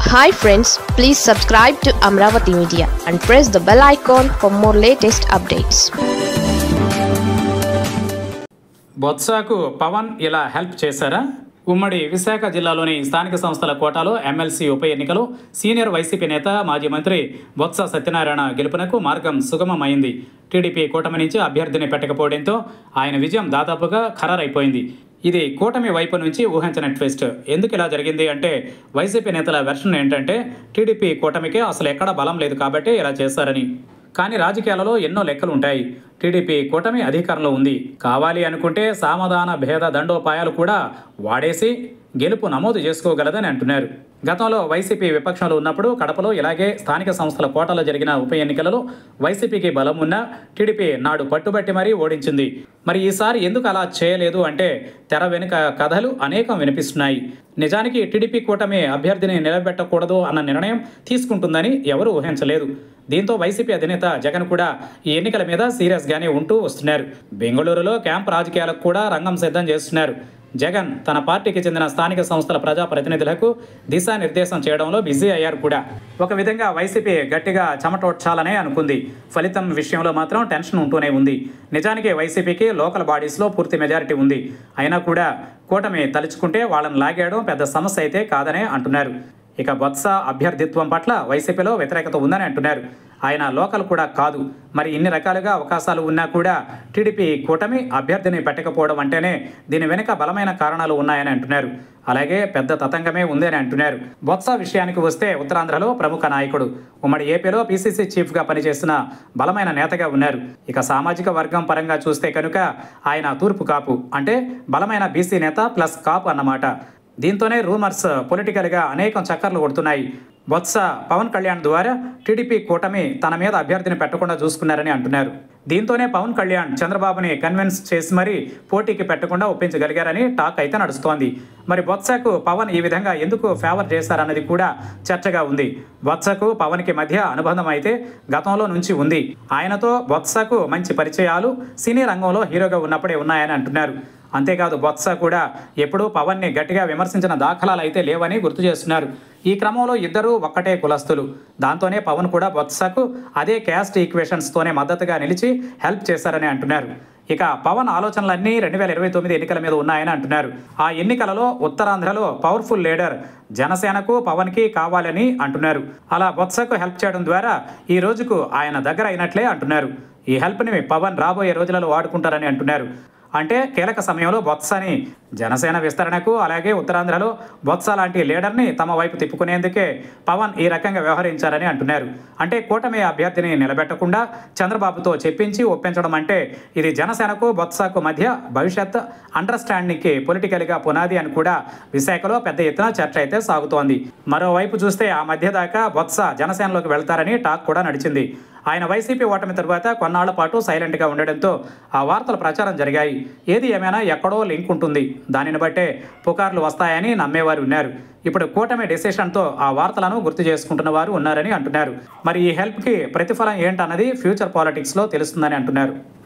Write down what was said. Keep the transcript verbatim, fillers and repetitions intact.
Hi friends, please subscribe to Amravati Media and press the bell icon for more latest updates. బొత్సాకు Pawan ఇలా help చేశారా? ఉమ్మడి విశాఖ జిల్లాలోని స్థానిక సంస్థల కోటాలో ఎమ్మెల్సీ ఉప ఎన్నికలో సీనియర్ వైసీపీ నేత మాజీ మంత్రి బొత్స సత్యనారాయణ గెలుపునకు మార్గం సుగమమైంది. టీడీపీ కూటమి నుంచి అభ్యర్థిని పెట్టకపోవడంతో ఆయన విజయం దాదాపుగా ఖరారైపోయింది. ఇది కూటమి వైపు నుంచి ఊహించిన ట్విస్ట్. ఎందుకు ఇలా జరిగింది అంటే వైసీపీ నేతల వెర్షన్ ఏంటంటే టీడీపీ కూటమికి అసలు ఎక్కడ బలం లేదు కాబట్టి ఇలా చేశారని. కానీ రాజకీయాలలో ఎన్నో లెక్కలు ఉంటాయి. టీడీపీ కూటమి అధికారంలో ఉంది. కావాలి అనుకుంటే సామధాన భేద దండోపాయాలు కూడా వాడేసి గెలుపు నమోదు చేసుకోగలదని అంటున్నారు. గతంలో వైసీపీ విపక్షంలో ఉన్నప్పుడు కడపలో ఇలాగే స్థానిక సంస్థల కోటాలో జరిగిన ఉప ఎన్నికలలో వైసీపీకి బలం ఉన్న టీడీపీ నాడు పట్టుబట్టి మరీ ఓడించింది. మరి ఈసారి ఎందుకు అలా చేయలేదు అంటే తెర వెనుక కథలు అనేకం వినిపిస్తున్నాయి. నిజానికి టీడీపీ కూటమి అభ్యర్థిని నిలబెట్టకూడదు అన్న నిర్ణయం తీసుకుంటుందని ఎవరూ ఊహించలేదు. దీంతో వైసీపీ అధినేత జగన్ కూడా ఈ ఎన్నికల మీద సీరియస్గానే ఉంటూ వస్తున్నారు. బెంగళూరులో క్యాంప్ రాజకీయాలకు కూడా రంగం సిద్ధం చేస్తున్నారు. జగన్ తన పార్టీకి చెందిన స్థానిక సంస్థల ప్రజాప్రతినిధులకు దిశానిర్దేశం చేయడంలో బిజీ అయ్యారు కూడా. ఒక విధంగా వైసీపీ గట్టిగా చెమటోడ్చాలనే అనుకుంది. ఫలితం విషయంలో మాత్రం టెన్షన్ ఉంటూనే ఉంది. నిజానికి వైసీపీకి లోకల్ బాడీస్లో పూర్తి మెజారిటీ ఉంది. అయినా కూడా కూటమి తలుచుకుంటే వాళ్ళని లాగేయడం పెద్ద సమస్య అయితే కాదనే అంటున్నారు. ఇక బొత్స అభ్యర్థిత్వం పట్ల వైసీపీలో వ్యతిరేకత ఉందని అంటున్నారు. ఆయన లోకల్ కూడా కాదు. మరి ఇన్ని రకాలుగా అవకాశాలు ఉన్నా కూడా టీడీపీ కూటమి అభ్యర్థిని పెట్టకపోవడం అంటేనే దీని వెనుక బలమైన కారణాలు ఉన్నాయని అంటున్నారు. అలాగే పెద్ద తతంగమే ఉందని అంటున్నారు. బొత్స విషయానికి వస్తే ఉత్తరాంధ్రలో ప్రముఖ నాయకుడు. ఉమ్మడి ఏపీలో పీసీసీ చీఫ్గా పనిచేస్తున్న బలమైన నేతగా ఉన్నారు. ఇక సామాజిక వర్గం పరంగా చూస్తే కనుక ఆయన తూర్పు కాపు, అంటే బలమైన బీసీ నేత ప్లస్ కాపు అన్నమాట. దీంతోనే రూమర్స్ పొలిటికల్గా అనేకం చక్కర్లు కొడుతున్నాయి. బొత్స పవన్ కళ్యాణ్ ద్వారా టీడీపీ కూటమి తన మీద అభ్యర్థిని పెట్టకుండా చూసుకున్నారని అంటున్నారు. దీంతోనే పవన్ కళ్యాణ్ చంద్రబాబుని కన్విన్స్ చేసి మరీ పోటీకి పెట్టకుండా ఒప్పించగలిగారని టాక్ అయితే నడుస్తోంది. మరి బొత్సకు పవన్ ఈ విధంగా ఎందుకు ఫేవర్ చేశారన్నది కూడా చర్చగా ఉంది. బొత్సకు పవన్కి మధ్య అనుబంధం అయితే గతంలో నుంచి ఉంది. ఆయనతో బొత్సకు మంచి పరిచయాలు సినీ రంగంలో హీరోగా ఉన్నప్పుడే ఉన్నాయని అంటున్నారు. అంతేకాదు బొత్స కూడా ఎప్పుడూ పవన్ని గట్టిగా విమర్శించిన దాఖలాలు అయితే లేవని గుర్తు చేస్తున్నారు. ఈ క్రమంలో ఇద్దరూ ఒక్కటే కులస్తులు. దాంతోనే పవన్ కూడా బొత్సకు అదే క్యాస్ట్ ఈక్వేషన్స్తోనే మద్దతుగా నిలిచి హెల్ప్ చేశారని అంటున్నారు. ఇక పవన్ ఆలోచనలన్నీ రెండు వేల ఇరవై తొమ్మిది ఎన్నికల మీద ఉన్నాయని అంటున్నారు. ఆ ఎన్నికలలో ఉత్తరాంధ్రలో పవర్ఫుల్ లీడర్ జనసేనకు పవన్కి కావాలని అంటున్నారు. అలా బొత్సకు హెల్ప్ చేయడం ద్వారా ఈ రోజుకు ఆయన దగ్గర అయినట్లే అంటున్నారు. ఈ హెల్ప్ని పవన్ రాబోయే రోజులలో వాడుకుంటారని అంటున్నారు. అంటే కీలక సమయంలో బొత్సని జనసేన విస్తరణకు, అలాగే ఉత్తరాంధ్రలో బొత్స లాంటి లీడర్ని తమ వైపు తిప్పుకునేందుకే పవన్ ఈ రకంగా వ్యవహరించారని అంటున్నారు. అంటే కూటమి అభ్యర్థిని నిలబెట్టకుండా చంద్రబాబుతో చెప్పించి ఒప్పించడం అంటే ఇది జనసేనకు బొత్సకు మధ్య భవిష్యత్ అండర్స్టాండింగ్కి పొలిటికల్గా పునాది అని కూడా విశాఖలో పెద్ద ఎత్తున చర్చ అయితే సాగుతోంది. మరోవైపు చూస్తే ఆ మధ్య దాకా బొత్స జనసేనలోకి వెళ్తారని టాక్ కూడా నడిచింది. ఆయన వైసీపీ ఓటమి తరువాత కొన్నాళ్ల పాటు సైలెంట్గా ఉండడంతో ఆ వార్తల ప్రచారం జరిగాయి. ఏది ఏమైనా ఎక్కడో లింక్ ఉంటుంది. దానిని బట్టే పుకార్లు వస్తాయని నమ్మేవారు ఉన్నారు. ఇప్పుడు కూటమి డెసిషన్తో ఆ వార్తలను గుర్తు చేసుకుంటున్న వారు ఉన్నారని అంటున్నారు. మరి ఈ హెల్ప్కి ప్రతిఫలం ఏంటన్నది ఫ్యూచర్ పాలిటిక్స్లో తెలుస్తుందని అంటున్నారు.